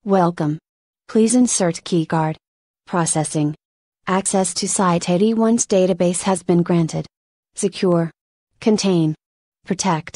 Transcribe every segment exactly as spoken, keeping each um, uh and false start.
Welcome. Please insert keycard. Processing. Access to Site eighty-one's database has been granted. Secure. Contain. Protect.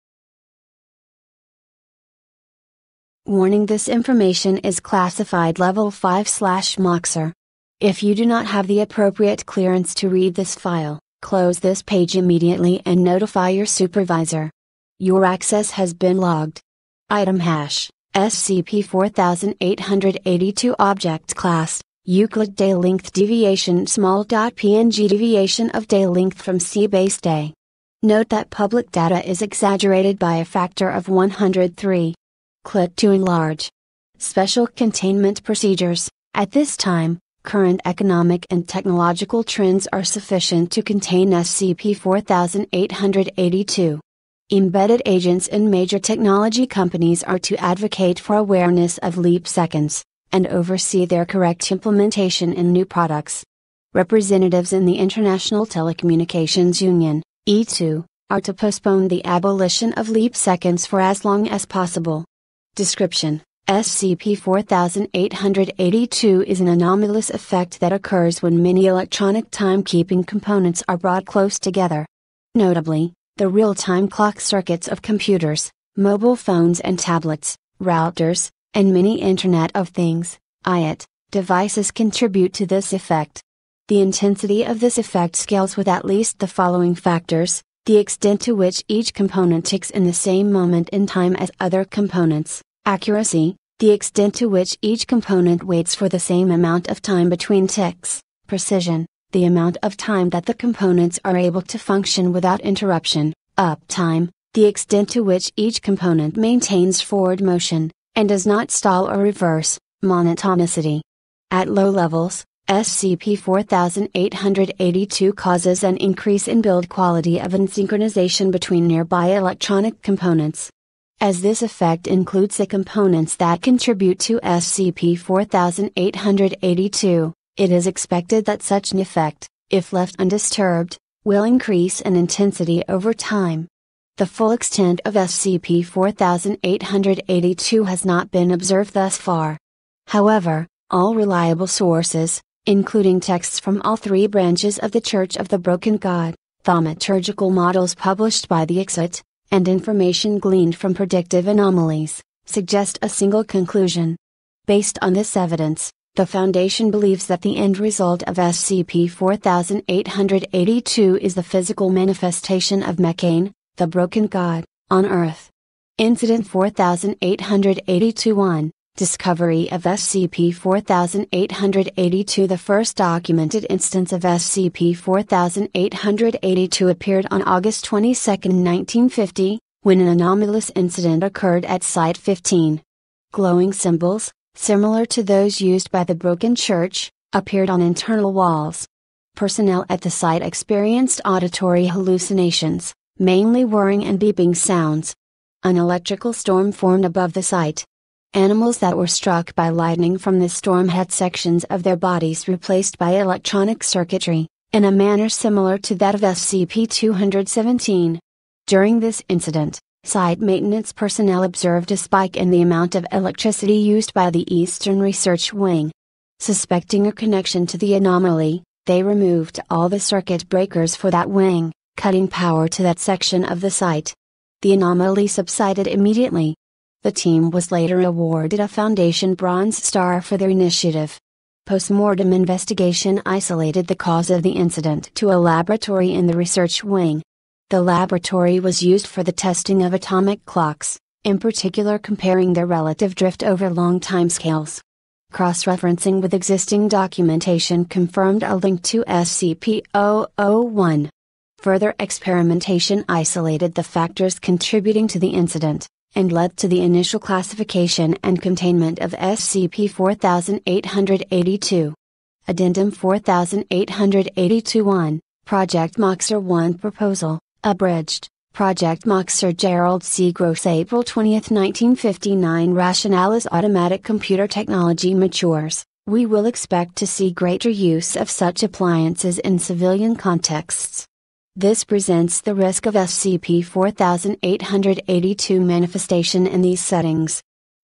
Warning: this information is classified level five slash Moxer. If you do not have the appropriate clearance to read this file, close this page immediately and notify your supervisor. Your access has been logged. Item hash, S C P four eight eight two Object Class, Euclid Day Length Deviation small.png Deviation of day length from sea base day. Note that public data is exaggerated by a factor of one hundred three. Click to enlarge. Special containment procedures. At this time, current economic and technological trends are sufficient to contain S C P four eight eight two. Embedded agents in major technology companies are to advocate for awareness of leap seconds, and oversee their correct implementation in new products. Representatives in the International Telecommunications Union, E two, are to postpone the abolition of leap seconds for as long as possible. Description: S C P four eight eight two is an anomalous effect that occurs when many electronic timekeeping components are brought close together. Notably, the real-time clock circuits of computers, mobile phones and tablets, routers, and many Internet of Things, I O T, devices contribute to this effect. The intensity of this effect scales with at least the following factors: the extent to which each component ticks in the same moment in time as other components, accuracy, the extent to which each component waits for the same amount of time between ticks, precision, the amount of time that the components are able to function without interruption, uptime, the extent to which each component maintains forward motion, and does not stall or reverse, monotonicity. At low levels, S C P four eight eight two causes an increase in build quality of unsynchronization between nearby electronic components. As this effect includes the components that contribute to S C P four eight eight two, it is expected that such an effect, if left undisturbed, will increase in intensity over time. The full extent of S C P four eight eight two has not been observed thus far. However, all reliable sources, including texts from all three branches of the Church of the Broken God, thaumaturgical models published by the I C S I T, and information gleaned from predictive anomalies, suggest a single conclusion. Based on this evidence, the Foundation believes that the end result of S C P four eight eight two is the physical manifestation of Mechane, the broken god, on Earth. Incident four eight eight two one, Discovery of S C P four eight eight two. The first documented instance of S C P four eight eight two appeared on August twenty-second, nineteen fifty, when an anomalous incident occurred at Site fifteen. Glowing symbols, similar to those used by the Broken Church, appeared on internal walls. Personnel at the site experienced auditory hallucinations, mainly whirring and beeping sounds. An electrical storm formed above the site. Animals that were struck by lightning from this storm had sections of their bodies replaced by electronic circuitry, in a manner similar to that of S C P two seventeen. During this incident, site maintenance personnel observed a spike in the amount of electricity used by the Eastern Research Wing. Suspecting a connection to the anomaly, they removed all the circuit breakers for that wing, cutting power to that section of the site. The anomaly subsided immediately. The team was later awarded a Foundation Bronze Star for their initiative. Postmortem investigation isolated the cause of the incident to a laboratory in the research wing. The laboratory was used for the testing of atomic clocks, in particular comparing their relative drift over long timescales. Cross-referencing with existing documentation confirmed a link to S C P zero zero one. Further experimentation isolated the factors contributing to the incident, and led to the initial classification and containment of S C P four eight eight two. Addendum four eight eight two one, Project Moxer one Proposal, Abridged, Project Moxer Gerald C. Gross April twentieth nineteen fifty-nine. Rationale: as automatic computer technology matures, we will expect to see greater use of such appliances in civilian contexts. This presents the risk of S C P four eight eight two manifestation in these settings.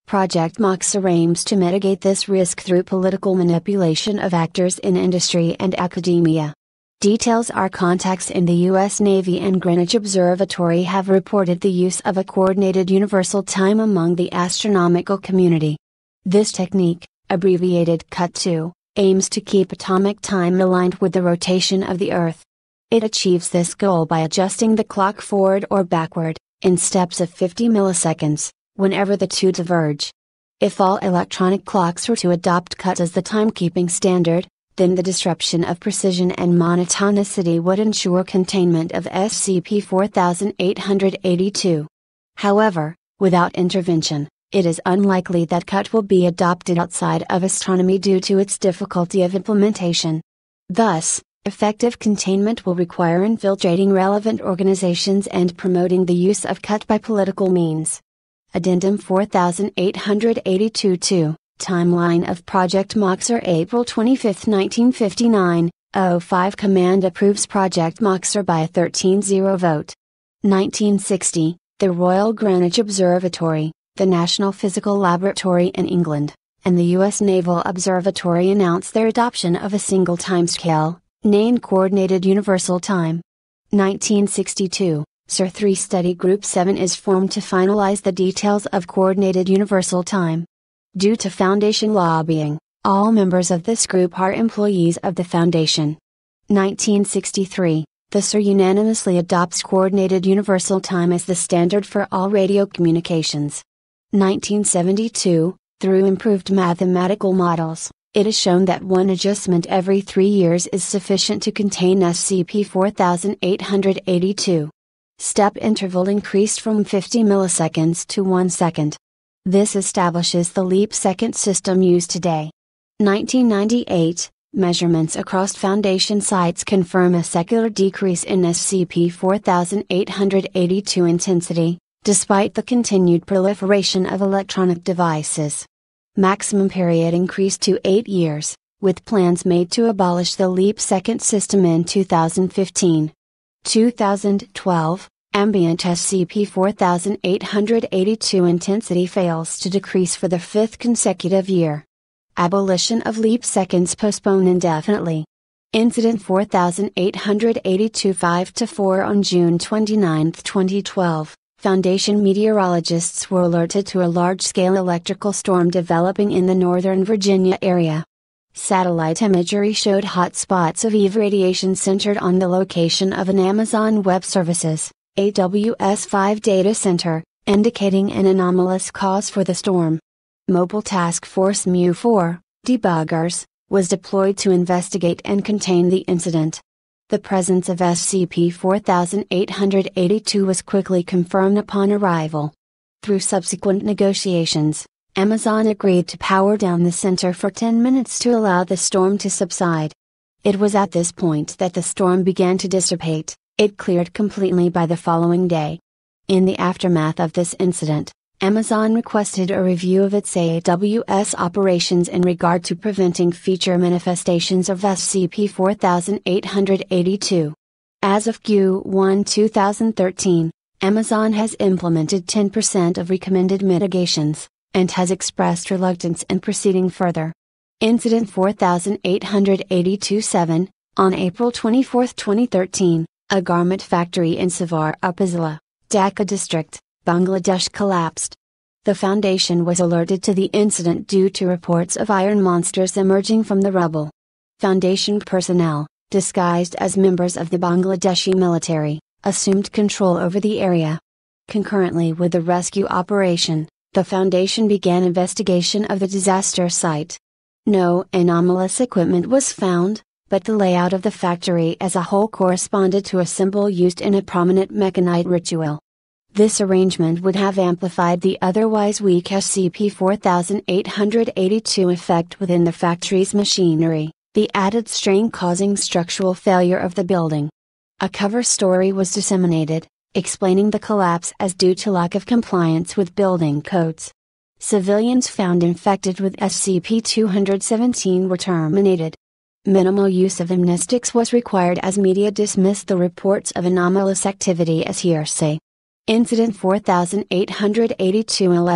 Project Moxer aims to mitigate this risk through political manipulation of actors in industry and academia. Details are contacts in the U S Navy and Greenwich Observatory have reported the use of a coordinated universal time among the astronomical community. This technique, abbreviated C U T two, aims to keep atomic time aligned with the rotation of the Earth. It achieves this goal by adjusting the clock forward or backward, in steps of fifty milliseconds, whenever the two diverge. If all electronic clocks were to adopt C U T as the timekeeping standard, then the disruption of precision and monotonicity would ensure containment of S C P four thousand eight hundred eighty-two. However, without intervention, it is unlikely that C U T will be adopted outside of astronomy due to its difficulty of implementation. Thus, effective containment will require infiltrating relevant organizations and promoting the use of C U T by political means. Addendum four thousand eight hundred eighty-two two, Timeline of Project Moxer April twenty-fifth nineteen fifty-nine, oh five Command approves Project Moxer by a thirteen zero vote. nineteen sixty, the Royal Greenwich Observatory, the National Physical Laboratory in England, and the U S Naval Observatory announced their adoption of a single timescale, named Coordinated Universal Time. nineteen sixty-two, S R three Study Group seven is formed to finalize the details of Coordinated Universal Time. Due to Foundation lobbying, all members of this group are employees of the Foundation. nineteen sixty-three, the S R unanimously adopts Coordinated Universal Time as the standard for all radio communications. nineteen seventy-two, through improved mathematical models, it is shown that one adjustment every three years is sufficient to contain S C P four thousand eight hundred eighty-two. Step interval increased from fifty milliseconds to one second. This establishes the leap second system used today. nineteen ninety-eight, measurements across Foundation sites confirm a secular decrease in S C P four thousand eight hundred eighty-two intensity, despite the continued proliferation of electronic devices. Maximum period increased to eight years, with plans made to abolish the leap second system in two thousand fifteen. two thousand twelve, ambient S C P four thousand eight hundred eighty-two intensity fails to decrease for the fifth consecutive year. Abolition of leap seconds postponed indefinitely. Incident four thousand eight hundred eighty-two five to four on June twenty-ninth twenty twelve. Foundation meteorologists were alerted to a large-scale electrical storm developing in the Northern Virginia area. Satellite imagery showed hot spots of E V radiation centered on the location of an Amazon Web Services, A W S five data center, indicating an anomalous cause for the storm. Mobile Task Force M U four, debuggers, was deployed to investigate and contain the incident. The presence of S C P four thousand eight hundred eighty-two was quickly confirmed upon arrival. Through subsequent negotiations, Amazon agreed to power down the center for ten minutes to allow the storm to subside. It was at this point that the storm began to dissipate. It cleared completely by the following day. In the aftermath of this incident, Amazon requested a review of its A W S operations in regard to preventing future manifestations of S C P four thousand eight hundred eighty-two. As of Q one two thousand thirteen, Amazon has implemented ten percent of recommended mitigations, and has expressed reluctance in proceeding further. Incident four thousand eight hundred eighty-two dash seven, on April twenty-fourth twenty thirteen, a garment factory in Savar Upazila, Dhaka district, Bangladesh collapsed. The Foundation was alerted to the incident due to reports of iron monsters emerging from the rubble. Foundation personnel, disguised as members of the Bangladeshi military, assumed control over the area. Concurrently with the rescue operation, the Foundation began investigation of the disaster site. No anomalous equipment was found, but the layout of the factory as a whole corresponded to a symbol used in a prominent Mechanite ritual. This arrangement would have amplified the otherwise weak S C P four thousand eight hundred eighty-two effect within the factory's machinery, the added strain causing structural failure of the building. A cover story was disseminated, explaining the collapse as due to lack of compliance with building codes. Civilians found infected with S C P two seventeen were terminated. Minimal use of amnestics was required as media dismissed the reports of anomalous activity as hearsay. Incident four thousand eight hundred eighty-two dash eleven,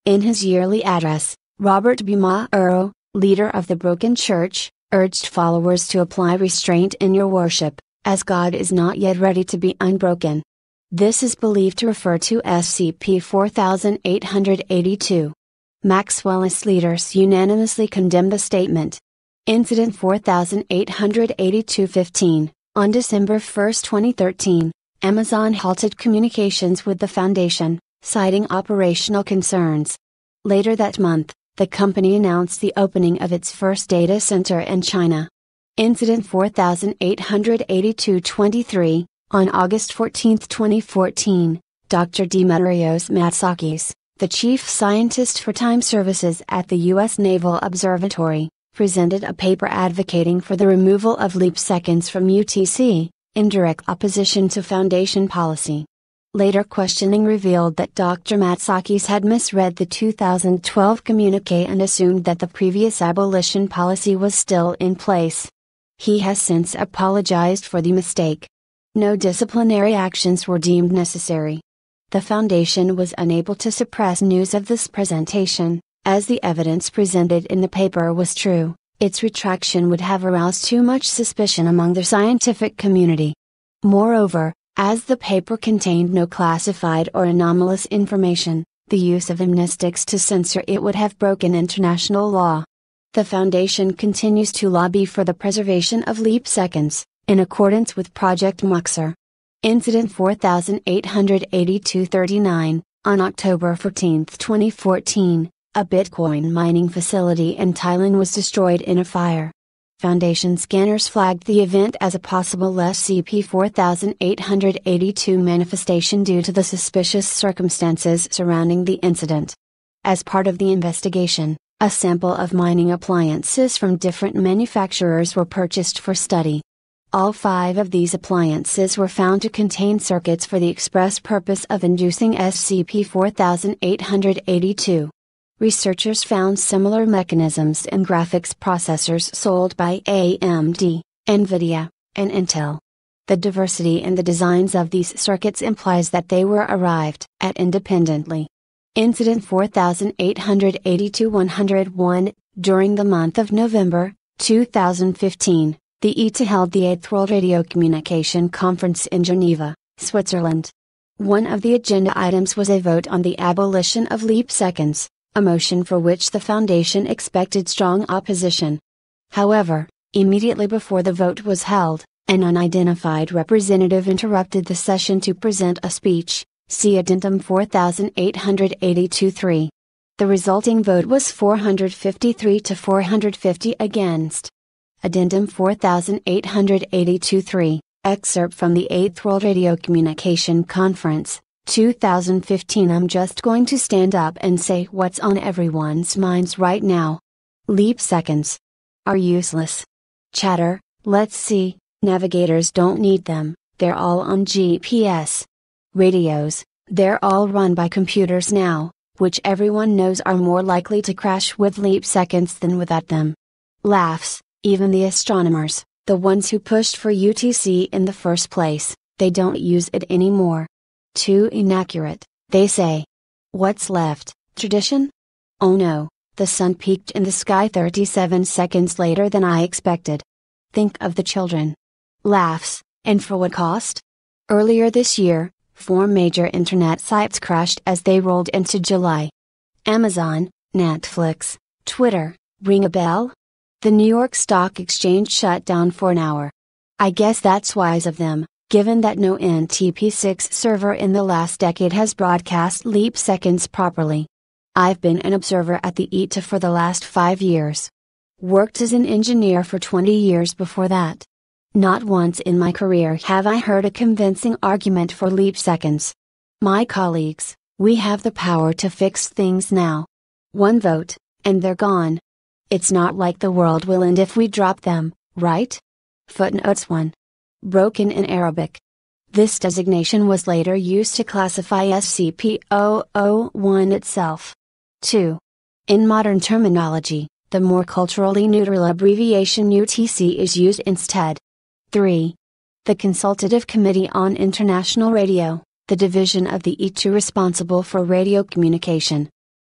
In his yearly address, Robert B. Mauro, leader of the Broken Church, urged followers to apply restraint in your worship, as God is not yet ready to be unbroken. This is believed to refer to S C P four thousand eight hundred eighty-two. Maxwellist leaders unanimously condemn the statement. Incident four thousand eight hundred eighty-two dash fifteen. On December first twenty thirteen, Amazon halted communications with the Foundation, citing operational concerns. Later that month, the company announced the opening of its first data center in China. Incident four thousand eight hundred eighty-two dash twenty-three. On August fourteenth twenty fourteen, Doctor Dimitrios Matsakis, the chief scientist for time services at the U S Naval Observatory, presented a paper advocating for the removal of leap seconds from U T C, in direct opposition to Foundation policy. Later questioning revealed that Doctor Matsakis had misread the two thousand twelve communique and assumed that the previous abolition policy was still in place. He has since apologized for the mistake. No disciplinary actions were deemed necessary. The Foundation was unable to suppress news of this presentation. As the evidence presented in the paper was true, its retraction would have aroused too much suspicion among the scientific community. Moreover, as the paper contained no classified or anomalous information, the use of amnestics to censor it would have broken international law. The Foundation continues to lobby for the preservation of leap seconds, in accordance with Project Moxer. Incident four thousand eight hundred eighty-two dash thirty-nine, on October fourteenth twenty fourteen. A Bitcoin mining facility in Thailand was destroyed in a fire. Foundation scanners flagged the event as a possible S C P four thousand eight hundred eighty-two manifestation due to the suspicious circumstances surrounding the incident. As part of the investigation, a sample of mining appliances from different manufacturers were purchased for study. All five of these appliances were found to contain circuits for the express purpose of inducing S C P four thousand eight hundred eighty-two. Researchers found similar mechanisms in graphics processors sold by A M D, Nvidia, and Intel. The diversity in the designs of these circuits implies that they were arrived at independently. Incident four thousand eight hundred eighty-two dash one oh one, during the month of November, two thousand fifteen, the E T A held the eighth World Radio Communication Conference in Geneva, Switzerland. One of the agenda items was a vote on the abolition of leap seconds, a motion for which the Foundation expected strong opposition. However, immediately before the vote was held, an unidentified representative interrupted the session to present a speech. See Addendum four thousand eight hundred eighty-two dash three. The resulting vote was four hundred fifty-three to four hundred fifty against. Addendum four thousand eight hundred eighty-two dash three, excerpt from the eighth World Radio Communication Conference, two thousand fifteen. I'm just going to stand up and say what's on everyone's minds right now. Leap seconds are useless. Chatter, let's see, navigators don't need them, they're all on G P S. Radios, they're all run by computers now, which everyone knows are more likely to crash with leap seconds than without them. Laughs, even the astronomers, the ones who pushed for U T C in the first place, they don't use it anymore. Too inaccurate, they say. What's left, tradition? Oh no, the sun peaked in the sky thirty-seven seconds later than I expected. Think of the children. Laughs, and for what cost? Earlier this year, four major internet sites crashed as they rolled into July. Amazon, Netflix, Twitter, ring a bell? The New York Stock Exchange shut down for an hour. I guess that's wise of them, given that no N T P six server in the last decade has broadcast leap seconds properly. I've been an observer at the E T A for the last five years. Worked as an engineer for twenty years before that. Not once in my career have I heard a convincing argument for leap seconds. My colleagues, we have the power to fix things now. One vote, and they're gone. It's not like the world will end if we drop them, right? Footnotes one. Broken in Arabic. This designation was later used to classify S C P zero zero one itself. two. In modern terminology, the more culturally neutral abbreviation U T C is used instead. three. The Consultative Committee on International Radio, the division of the E T A responsible for radio communication.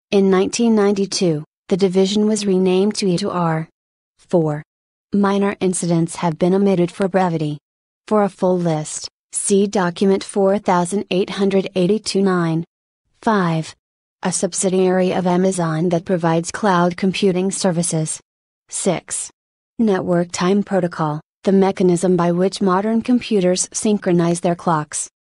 In nineteen ninety-two, the division was renamed to E two R. four. Minor incidents have been omitted for brevity. For a full list, see document four thousand eight hundred eighty-two dash nine. five. A subsidiary of Amazon that provides cloud computing services. six. Network Time Protocol, the mechanism by which modern computers synchronize their clocks.